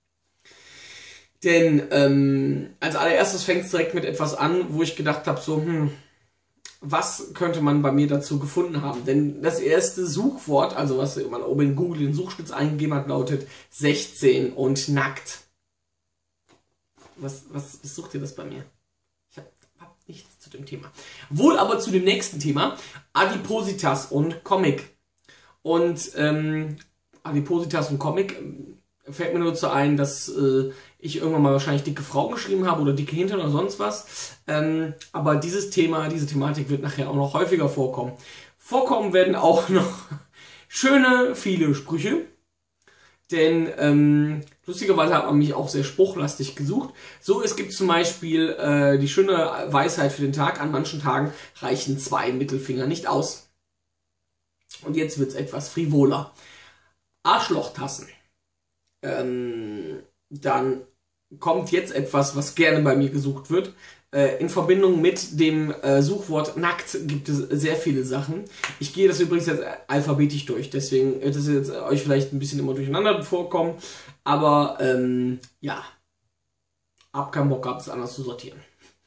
Denn ähm, als allererstes fängt es direkt mit etwas an, wo ich gedacht habe, so, hm, was könnte man bei mir dazu gefunden haben? Denn das erste Suchwort, also was man oben in Google den Suchschlitz eingegeben hat, lautet sechzehn und nackt. Was, was, was sucht ihr das bei mir? Ich habe hab nichts zu dem Thema. Wohl aber zu dem nächsten Thema, Adipositas und Comic. Und ähm, Adipositas und Comic fällt mir nur dazu ein, dass äh, ich irgendwann mal wahrscheinlich dicke Frau geschrieben habe oder dicke Hintern oder sonst was. Ähm, aber dieses Thema, diese Thematik wird nachher auch noch häufiger vorkommen. Vorkommen werden auch noch schöne, viele Sprüche. Denn ähm, lustigerweise hat man mich auch sehr spruchlastig gesucht. So, es gibt zum Beispiel äh, die schöne Weisheit für den Tag. An manchen Tagen reichen zwei Mittelfinger nicht aus. Und jetzt wird's etwas frivoler. Arschlochtassen. Ähm, dann kommt jetzt etwas, was gerne bei mir gesucht wird. Äh, in Verbindung mit dem äh, Suchwort nackt gibt es sehr viele Sachen. Ich gehe das übrigens jetzt alphabetisch durch, deswegen wird es jetzt euch vielleicht ein bisschen immer durcheinander vorkommen. Aber ähm, ja, hab keinen Bock gehabt, es anders zu sortieren.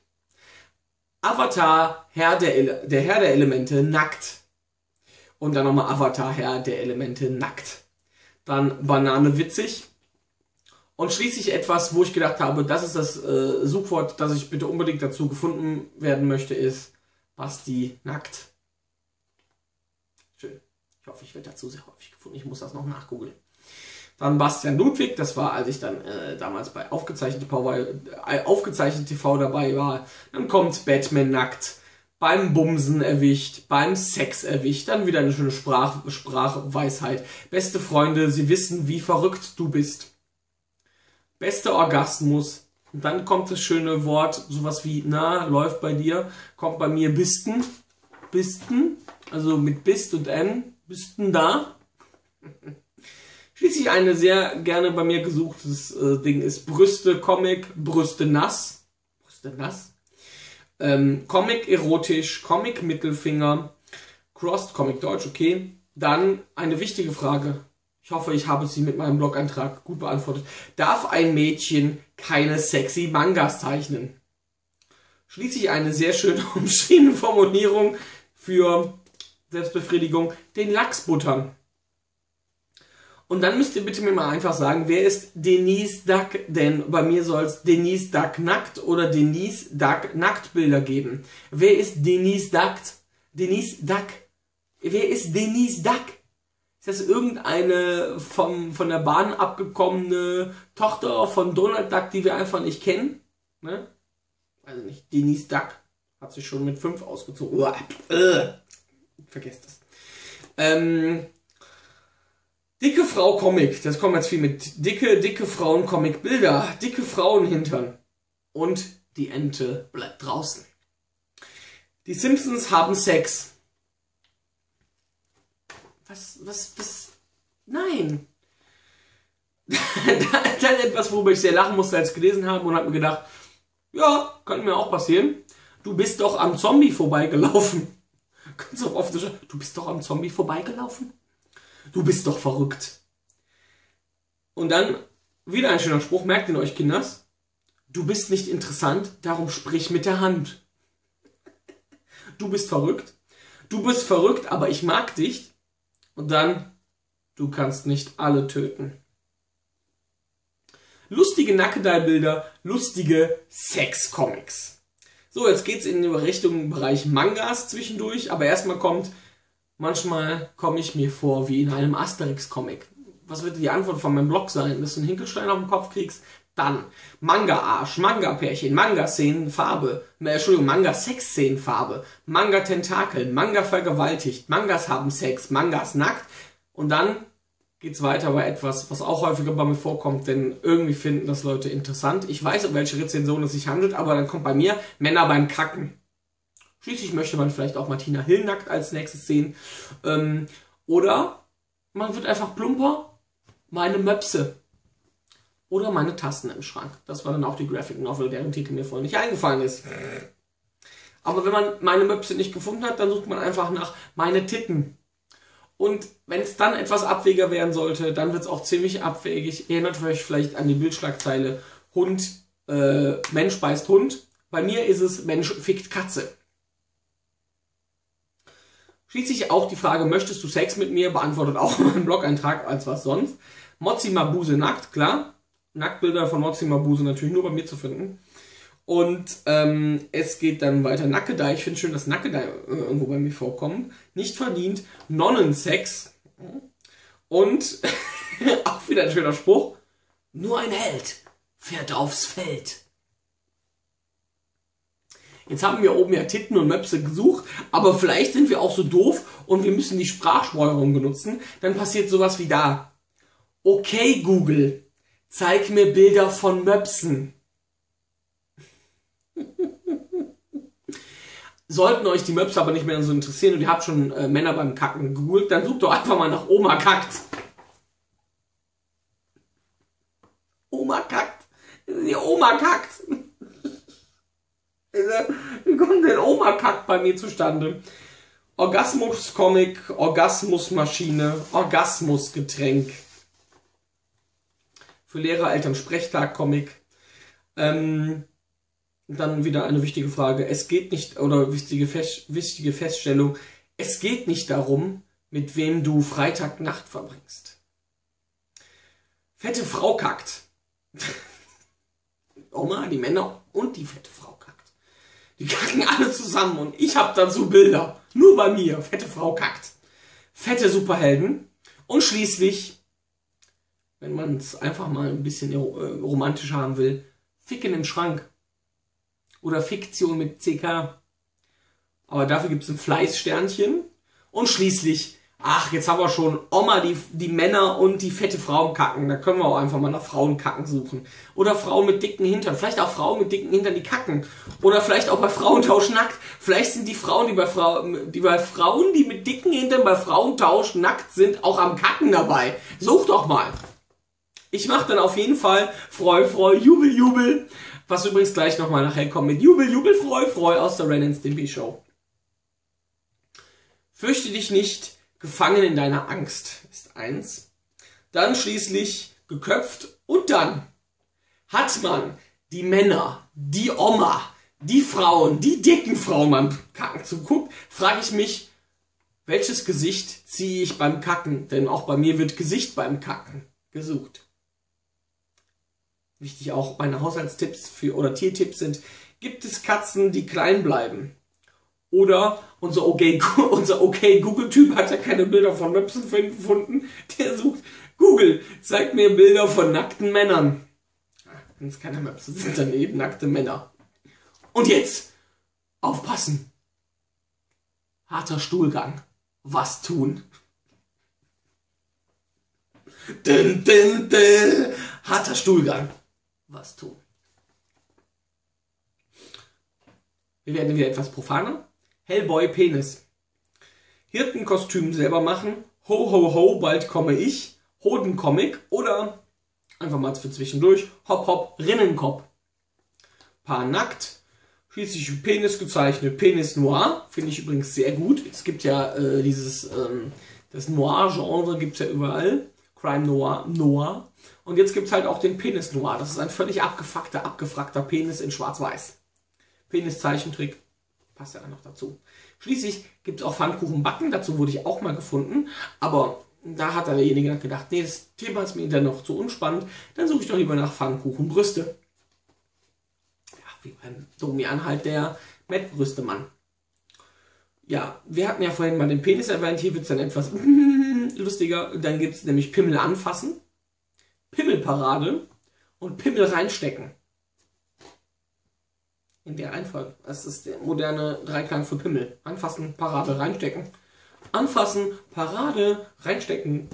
Avatar, Herr der, Ele der Herr der Elemente, nackt. Und dann nochmal Avatar, Herr der Elemente, nackt. Dann Banane, witzig. Und schließlich etwas, wo ich gedacht habe, das ist das äh, Suchwort, das ich bitte unbedingt dazu gefunden werden möchte, ist Basti nackt. Schön. Ich hoffe, ich werde dazu sehr häufig gefunden. Ich muss das noch nachgoogeln. Dann Bastian Ludwig, das war, als ich dann äh, damals bei Aufgezeichnet T V, äh, Aufgezeichnet T V dabei war. Dann kommt Batman nackt. Beim Bumsen erwischt, beim Sex erwischt, dann wieder eine schöne Sprach Sprachweisheit. Beste Freunde, sie wissen, wie verrückt du bist. Bester Orgasmus. Und dann kommt das schöne Wort, sowas wie, na, läuft bei dir, kommt bei mir bisten. Bisten, also mit Bist und N, bisten da. Schließlich eine sehr gerne bei mir gesuchtes äh, Ding ist Brüste, Comic, Brüste nass. Brüste nass. Ähm, Comic erotisch, Comic Mittelfinger, Crossed, Comic Deutsch, okay. Dann eine wichtige Frage. Ich hoffe, ich habe sie mit meinem Blog-Eintrag gut beantwortet. Darf ein Mädchen keine sexy Mangas zeichnen? Schließlich eine sehr schöne umschriebene Formulierung für Selbstbefriedigung, den Lachs buttern. Und dann müsst ihr bitte mir mal einfach sagen, wer ist Denise Duck? Denn bei mir soll es Denise Duck nackt oder Denise Duck Nacktbilder geben. Wer ist Denise Duck? Denise Duck. Wer ist Denise Duck? Ist das irgendeine vom, von der Bahn abgekommene Tochter von Donald Duck, die wir einfach nicht kennen? Ne? Also nicht. Denise Duck hat sich schon mit fünf ausgezogen. Uah, äh, vergesst das. Ähm... Dicke Frau Comic, das kommt jetzt viel mit dicke, dicke Frauen Comic Bilder, dicke Frauenhintern und die Ente bleibt draußen. Die Simpsons haben Sex. Was, was, was? Nein. Dann etwas, worüber ich sehr lachen musste, als ich gelesen habe und habe mir gedacht, ja, kann mir auch passieren. Du bist doch am Zombie vorbeigelaufen. Ganz so oft, du bist doch am Zombie vorbeigelaufen? Du bist doch verrückt. Und dann wieder ein schöner Spruch, merkt ihn euch, Kinders. Du bist nicht interessant, darum sprich mit der Hand. Du bist verrückt. Du bist verrückt, aber ich mag dich. Und dann, du kannst nicht alle töten. Lustige Nackedei-Bilder, lustige Sex-Comics. So, jetzt geht's in die Richtung Bereich Mangas zwischendurch, aber erstmal kommt... Manchmal komme ich mir vor wie in einem Asterix-Comic. Was wird die Antwort von meinem Blog sein? Dass du einen Hinkelstein auf den Kopf kriegst? Dann Manga-Arsch, Manga-Pärchen, Manga-Szenen, Farbe. Ne, Entschuldigung, Manga-Sex-Szenen, Farbe. Manga-Tentakeln, Manga-vergewaltigt, Mangas haben Sex, Mangas nackt. Und dann geht's weiter bei etwas, was auch häufiger bei mir vorkommt, denn irgendwie finden das Leute interessant. Ich weiß, um welche Rezension es sich handelt, aber dann kommt bei mir Männer beim Kacken. Schließlich möchte man vielleicht auch Martina Hill nackt als nächstes sehen. Ähm, oder man wird einfach plumper, meine Möpse. Oder meine Tassen im Schrank. Das war dann auch die Graphic Novel, deren Titel mir vorhin nicht eingefallen ist. Aber wenn man meine Möpse nicht gefunden hat, dann sucht man einfach nach meine Titten. Und wenn es dann etwas abwegiger werden sollte, dann wird es auch ziemlich abwegig. Erinnert euch vielleicht an die Bildschlagzeile Hund, äh, Mensch beißt Hund. Bei mir ist es Mensch fickt Katze. Schließlich auch die Frage, möchtest du Sex mit mir? Beantwortet auch mein Blog-Eintrag als was sonst. Mozzi Mabuse nackt, klar. Nacktbilder von Mozzi Mabuse natürlich nur bei mir zu finden. Und ähm, es geht dann weiter. Nackedei, ich finde schön, dass Nackedei äh, irgendwo bei mir vorkommt. Nicht verdient. Nonnensex. Und auch wieder ein schöner Spruch. Nur ein Held fährt aufs Feld. Jetzt haben wir oben ja Titten und Möpse gesucht, aber vielleicht sind wir auch so doof und wir müssen die Sprachsteuerung benutzen. Dann passiert sowas wie da. Okay, Google, zeig mir Bilder von Möpsen. Sollten euch die Möpse aber nicht mehr so interessieren und ihr habt schon äh, Männer beim Kacken gegoogelt, dann sucht doch einfach mal nach Oma kackt. Oma kackt. Die Oma kackt. Wie kommt denn Oma kackt bei mir zustande? Orgasmus-Comic, Orgasmusmaschine, Orgasmusgetränk. Für Lehrer, Eltern, Sprechtag-Comic. Ähm, dann wieder eine wichtige Frage. Es geht nicht, oder wichtige, Fest, wichtige Feststellung, es geht nicht darum, mit wem du Freitagnacht verbringst. Fette Frau kackt. Oma, die Männer und die fette Frau kackt. Die kacken alle zusammen und ich habe dazu Bilder. Nur bei mir. Fette Frau kackt. Fette Superhelden. Und schließlich, wenn man es einfach mal ein bisschen romantisch haben will, Ficken im Schrank. Oder Fiktion mit C K. Aber dafür gibt es ein Fleißsternchen. Und schließlich, ach, jetzt haben wir schon Oma, die, die Männer und die fette Frauen kacken. Da können wir auch einfach mal nach Frauenkacken suchen. Oder Frauen mit dicken Hintern. Vielleicht auch Frauen mit dicken Hintern, die kacken. Oder vielleicht auch bei Frauentausch nackt. Vielleicht sind die Frauen, die bei, Frau, die bei Frauen, die mit dicken Hintern bei Frauentausch nackt sind, auch am Kacken dabei. Such doch mal. Ich mache dann auf jeden Fall Freu, Freu, Jubel, Jubel. Was übrigens gleich nochmal nachher kommt mit Jubel, Jubel, Freu, Freu aus der Ren and Stimpy Show. Fürchte dich nicht, gefangen in deiner Angst ist eins. Dann schließlich geköpft und dann hat man die Männer, die Oma, die Frauen, die dicken Frauen beim Kacken zuguckt, frage ich mich, welches Gesicht ziehe ich beim Kacken? Denn auch bei mir wird Gesicht beim Kacken gesucht. Wichtig auch meine Haushaltstipps für, oder Tiertipps sind, gibt es Katzen, die klein bleiben? Oder unser okay, unser okay Google-Typ hat ja keine Bilder von Möpsen gefunden. Der sucht, Google, zeigt mir Bilder von nackten Männern. Wenn es keine Möpse sind, dann eben nackte Männer. Und jetzt, aufpassen. Harter Stuhlgang. Was tun? Dün, dün, dün. Harter Stuhlgang. Was tun? Wir werden wieder etwas profaner. Hellboy Penis. Hirtenkostüm selber machen. Ho, ho, ho, bald komme ich. Hodencomic. Oder einfach mal für zwischendurch. Hopp, hopp, Rinnenkopf. Paar nackt. Schließlich Penis gezeichnet. Penis Noir. Finde ich übrigens sehr gut. Es gibt ja äh, dieses, ähm, das Noir-Genre gibt es ja überall. Crime Noir, Noir. Und jetzt gibt es halt auch den Penis Noir. Das ist ein völlig abgefuckter, abgefragter Penis in schwarz-weiß. Penis-Zeichentrick. Passt ja dann noch dazu. Schließlich gibt es auch Pfannkuchenbacken. Dazu wurde ich auch mal gefunden. Aber da hat derjenige gedacht, nee, das Thema ist mir dann noch zu unspannend. Dann suche ich doch lieber nach Pfannkuchenbrüste. Ja, wie beim Domian halt der Mettbrüstemann. Ja, wir hatten ja vorhin mal den Penis erwähnt. Hier wird es dann etwas lustiger. Dann gibt es nämlich Pimmel anfassen, Pimmelparade und Pimmel reinstecken. In der Reihenfolge. Das ist der moderne Dreiklang für Pimmel. Anfassen, Parade, reinstecken. Anfassen, Parade, reinstecken.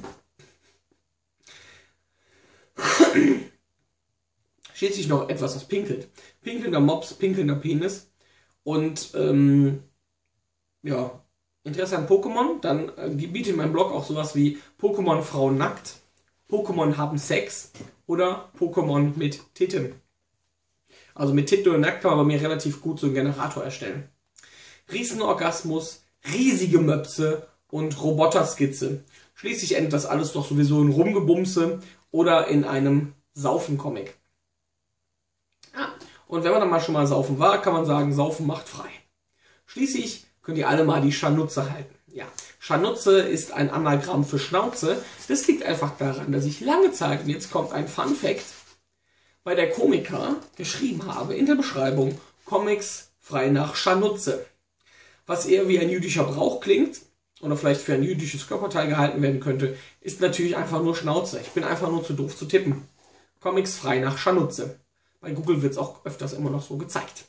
Schließlich noch etwas, das pinkelt. Pinkelnder Mops, pinkelnder Penis. Und ähm, ja, Interesse an Pokémon, dann äh, bietet mein Blog auch sowas wie Pokémon Frauen nackt, Pokémon haben Sex oder Pokémon mit Titten. Also mit Titten und nackt kann man bei mir relativ gut so einen Generator erstellen. Riesenorgasmus, riesige Möpse und Roboterskizze. Schließlich endet das alles doch sowieso in Rumgebumse oder in einem Saufen-Comic. Ja. Und wenn man dann mal schon mal saufen war, kann man sagen, Saufen macht frei. Schließlich könnt ihr alle mal die Scharnutze halten. Ja, Scharnutze ist ein Anagramm für Schnauze. Das liegt einfach daran, dass ich lange Zeit, und jetzt kommt ein Fun Fact, bei der Komiker geschrieben habe in der Beschreibung Comics frei nach Scharnutze. Was eher wie ein jüdischer Brauch klingt oder vielleicht für ein jüdisches Körperteil gehalten werden könnte, ist natürlich einfach nur Schnauze. Ich bin einfach nur zu doof zu tippen. Comics frei nach Scharnutze. Bei Google wird es auch öfters immer noch so gezeigt.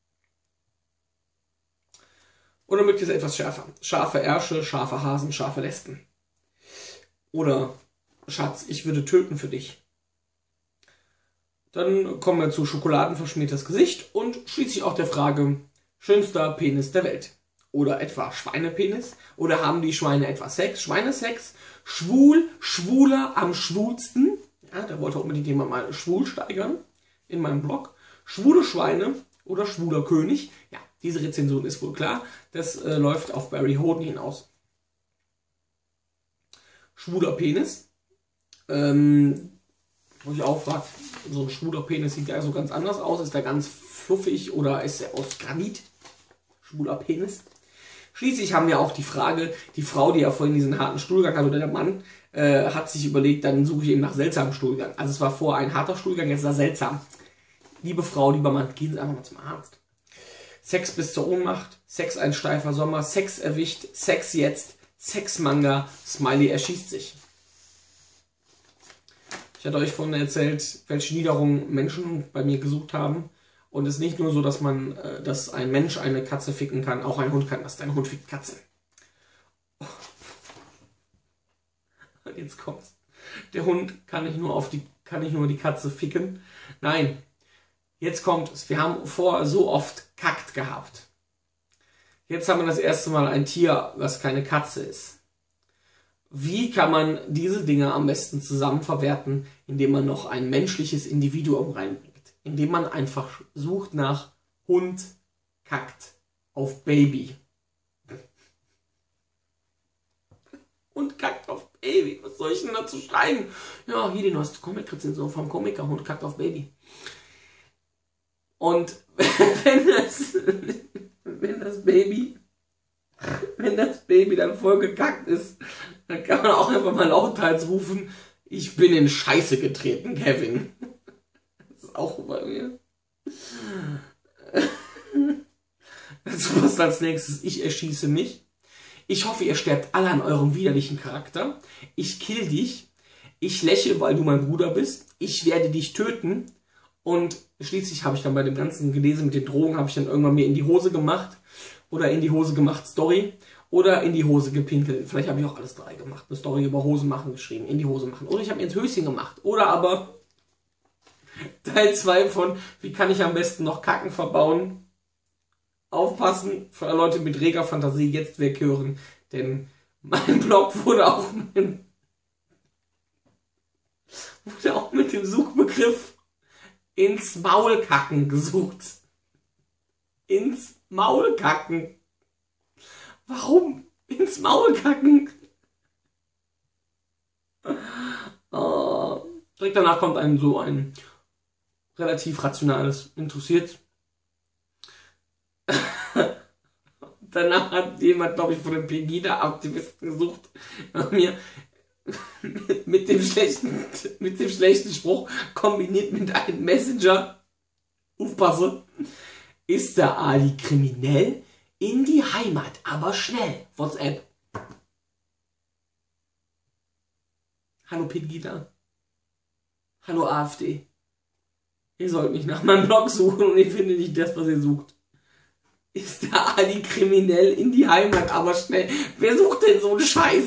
Oder mögt ihr es etwas schärfer? Scharfe Ärsche, scharfe Hasen, scharfe Lesben. Oder Schatz, ich würde töten für dich. Dann kommen wir zu schokoladenverschmiertes Gesicht und schließlich auch der Frage, schönster Penis der Welt. Oder etwa Schweinepenis? Oder haben die Schweine etwa Sex? Schweinesex? Schwul, schwuler am schwulsten. Ja, da wollte unbedingt jemand mal schwul steigern in meinem Blog. Schwule Schweine oder schwuler König. Ja, diese Rezension ist wohl klar. Das äh, läuft auf Barry Hoden hinaus. Schwuler Penis. Ähm, wo ich auch frage, so ein schwuler Penis sieht ja so ganz anders aus. Ist der ganz fluffig oder ist er aus Granit? Schwuler Penis. Schließlich haben wir auch die Frage, die Frau, die ja vorhin diesen harten Stuhlgang hat, oder der Mann, äh, hat sich überlegt, dann suche ich eben nach seltsamem Stuhlgang. Also es war vorher ein harter Stuhlgang, jetzt ist er seltsam. Liebe Frau, lieber Mann, gehen Sie einfach mal zum Arzt. Sex bis zur Ohnmacht, Sex ein steifer Sommer, Sex erwischt, Sex jetzt, Sex-Manga, Smiley erschießt sich. Ich hatte euch vorhin erzählt, welche Niederungen Menschen bei mir gesucht haben. Und es ist nicht nur so, dass man, äh, dass ein Mensch eine Katze ficken kann, auch ein Hund kann das. Dein Hund fickt Katze. Oh. Und jetzt kommt's. Der Hund kann nicht nur auf die, kann nicht nur die Katze ficken. Nein. Jetzt kommt es. Wir haben vorher so oft kackt gehabt. Jetzt haben wir das erste Mal ein Tier, was keine Katze ist. Wie kann man diese Dinge am besten zusammen verwerten, indem man noch ein menschliches Individuum reinbringt? Indem man einfach sucht nach Hund kackt auf Baby. Hund kackt auf Baby. Was soll ich denn dazu schreiben? Ja, hier die neueste Comic-Rezension vom Komiker. Hund kackt auf Baby. Und wenn das, wenn das Baby, wenn das Baby dann voll gekackt ist, dann kann man auch einfach mal lauthals rufen, ich bin in Scheiße getreten, Kevin. Das ist auch bei mir. Dazu passt als nächstes, ich erschieße mich. Ich hoffe, ihr sterbt alle an eurem widerlichen Charakter. Ich kill dich. Ich lächle, weil du mein Bruder bist. Ich werde dich töten. Und schließlich habe ich dann bei dem ganzen Gelesen mit den Drogen, habe ich dann irgendwann mir in die Hose gemacht. Oder in die Hose gemacht Story. Oder in die Hose gepinkelt. Vielleicht habe ich auch alles drei gemacht. Eine Story über Hosen machen geschrieben. In die Hose machen. Oder ich habe mir ins Höschen gemacht. Oder aber Teil zwei von wie kann ich am besten noch Kacken verbauen. Aufpassen für Leute mit reger Fantasie jetzt weghören. Denn mein Blog wurde auch mit, wurde auch mit dem Suchbegriff ins Maul kacken gesucht. Ins Maul kacken. Warum? Ins Maul kacken. Oh. Direkt danach kommt einem so ein relativ rationales interessiert. Danach hat jemand, glaube ich, von den Pegida-Aktivisten gesucht, mir mit dem schlechten, mit dem schlechten Spruch kombiniert mit einem Messenger. Aufpasse. Ist der Ali kriminell? In die Heimat, aber schnell. WhatsApp. Hallo Pegida. Hallo AfD. Ihr sollt nicht nach meinem Blog suchen und ich finde nicht das, was ihr sucht. Ist der Ali kriminell in die Heimat, aber schnell. Wer sucht denn so einen Scheiß?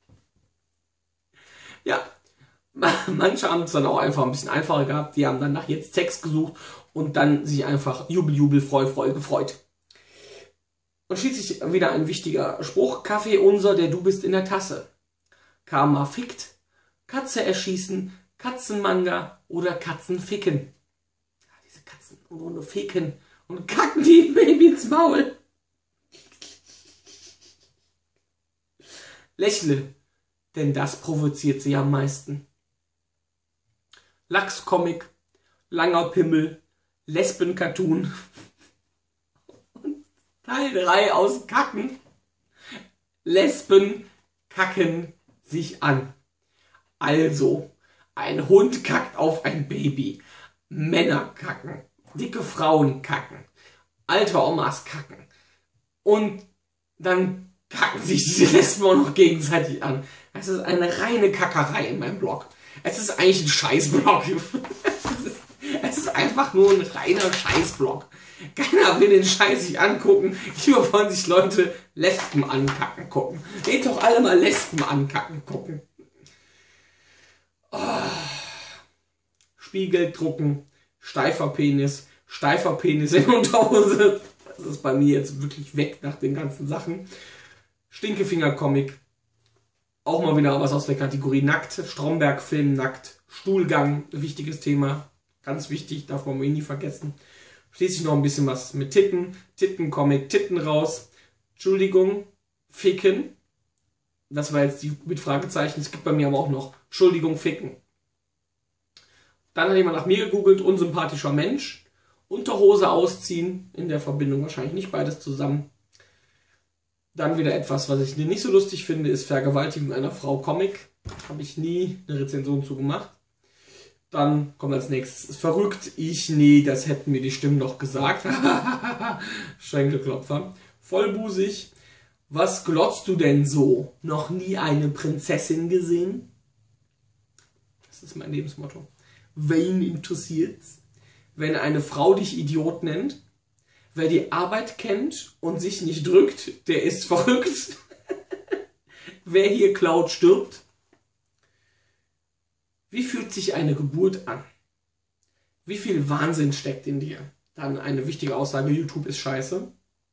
Ja, manche haben es dann auch einfach ein bisschen einfacher gehabt. Die haben dann nach jetzt Text gesucht und dann sich einfach jubel, jubel, freu, freu gefreut. Und schließlich wieder ein wichtiger Spruch. Kaffee unser, der du bist in der Tasse. Karma fickt, Katze erschießen, Katzenmanga oder Katzen ficken. Ja, diese Katzen und Hunde ficken und kacken die Baby ins Maul. Lächle, denn das provoziert sie am meisten. Lachscomic, langer Pimmel, Lesben-Cartoon und Teil drei aus Kacken. Lesben kacken sich an. Also, ein Hund kackt auf ein Baby. Männer kacken. Dicke Frauen kacken. Alte Omas kacken. Und dann kacken sich diese Lesben auch noch gegenseitig an. Das ist eine reine Kackerei in meinem Blog. Es ist eigentlich ein Scheißblog. Es ist einfach nur ein reiner Scheißblog. Keiner will den Scheiß sich angucken. Hier wollen sich Leute Lesben ankacken gucken. Geht doch alle mal Lesben ankacken gucken. Oh. Spiegel drucken, steifer Penis, steifer Penis in Unterhose. Das ist bei mir jetzt wirklich weg nach den ganzen Sachen. Stinkefinger-Comic. Auch mal wieder was aus der Kategorie Nackt. Stromberg-Film Nackt. Stuhlgang, wichtiges Thema. Ganz wichtig, darf man mir nie vergessen. Schließlich noch ein bisschen was mit Titten. Titten-Comic, Titten raus. Entschuldigung, Ficken. Das war jetzt die mit Fragezeichen. Es gibt bei mir aber auch noch Entschuldigung, Ficken. Dann hat jemand nach mir gegoogelt. Unsympathischer Mensch. Unterhose ausziehen. In der Verbindung wahrscheinlich nicht beides zusammen. Dann wieder etwas, was ich nicht so lustig finde, ist Vergewaltigung einer Frau Comic. Habe ich nie eine Rezension zu gemacht. Dann kommt als nächstes, verrückt, ich, nee, das hätten mir die Stimmen noch gesagt. Schenkelklopfer. Vollbusig. Was glotzt du denn so? Noch nie eine Prinzessin gesehen? Das ist mein Lebensmotto. Wen interessiert's? Wenn eine Frau dich Idiot nennt, wer die Arbeit kennt und sich nicht drückt, der ist verrückt. Wer hier klaut, stirbt. Wie fühlt sich eine Geburt an? Wie viel Wahnsinn steckt in dir? Dann eine wichtige Aussage, YouTube ist scheiße.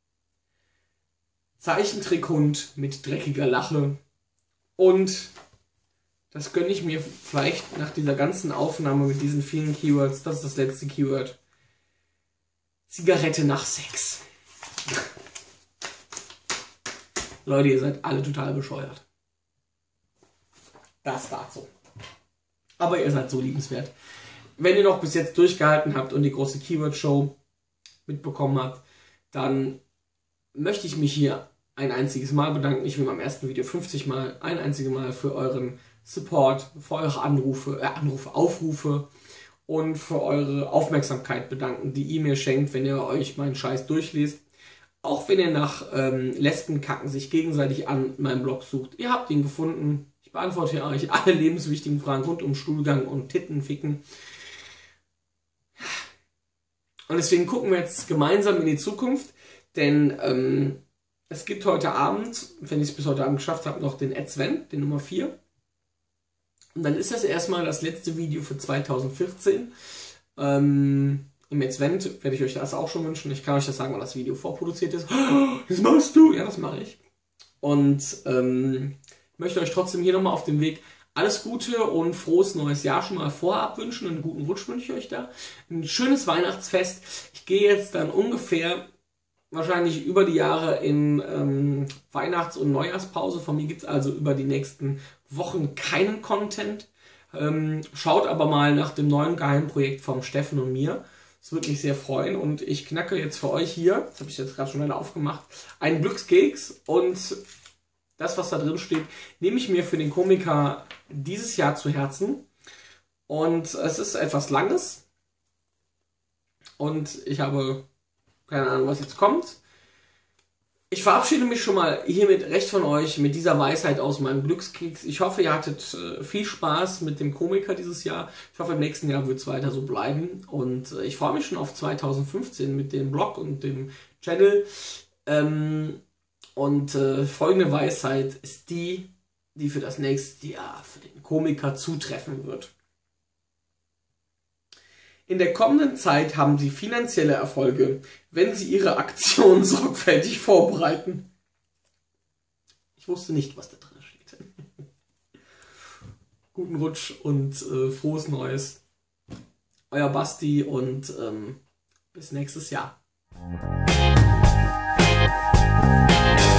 Zeichentrickhund mit dreckiger Lache. Und das gönne ich mir vielleicht nach dieser ganzen Aufnahme mit diesen vielen Keywords. Das ist das letzte Keyword. Zigarette nach Sex. Leute, ihr seid alle total bescheuert. Das dazu. Aber ihr seid so liebenswert. Wenn ihr noch bis jetzt durchgehalten habt und die große Keyword-Show mitbekommen habt, dann möchte ich mich hier ein einziges Mal bedanken. Ich will beim ersten Video fünfzig Mal, ein einziges Mal für euren Support, für eure Anrufe, äh, Anrufe, Aufrufe und für eure Aufmerksamkeit bedanken, die ihr mir schenkt, wenn ihr euch meinen Scheiß durchliest. Auch wenn ihr nach ähm, Lesbenkacken sich gegenseitig an meinem Blog sucht. Ihr habt ihn gefunden. Ich beantworte euch alle lebenswichtigen Fragen rund um Stuhlgang und Tittenficken. Und deswegen gucken wir jetzt gemeinsam in die Zukunft, denn ähm, es gibt heute Abend, wenn ich es bis heute Abend geschafft habe, noch den Advent, den Nummer vier. Und dann ist das erstmal das letzte Video für zweitausendvierzehn. Ähm, Im Advent werde ich euch das auch schon wünschen. Ich kann euch das sagen, weil das Video vorproduziert ist. Oh, das machst du? Ja, das mache ich. Und ähm, möchte euch trotzdem hier nochmal auf dem Weg alles Gute und frohes neues Jahr schon mal vorab wünschen. Einen guten Rutsch wünsche ich euch da. Ein schönes Weihnachtsfest. Ich gehe jetzt dann ungefähr wahrscheinlich über die Jahre in ähm, Weihnachts- und Neujahrspause. Von mir gibt es also über die nächsten Wochen keinen Content. Ähm, schaut aber mal nach dem neuen Geheimprojekt vom Steffen und mir. Das würde mich sehr freuen. Und ich knacke jetzt für euch hier, das habe ich jetzt gerade schon leider aufgemacht, einen Glückskeks. Und das, was da drin steht, nehme ich mir für den Komiker dieses Jahr zu Herzen. Und es ist etwas Langes. Und ich habe keine Ahnung, was jetzt kommt. Ich verabschiede mich schon mal hiermit recht von euch mit dieser Weisheit aus meinem Glückskeks. Ich hoffe, ihr hattet äh, viel Spaß mit dem Komiker dieses Jahr. Ich hoffe, im nächsten Jahr wird es weiter so bleiben. Und äh, ich freue mich schon auf zweitausendfünfzehn mit dem Blog und dem Channel. Ähm, und äh, folgende Weisheit ist die, die für das nächste Jahr für den Komiker zutreffen wird. In der kommenden Zeit haben Sie finanzielle Erfolge, wenn Sie Ihre Aktion sorgfältig vorbereiten. Ich wusste nicht, was da drin steht. Guten Rutsch und äh, frohes Neues. Euer Basti und ähm, bis nächstes Jahr.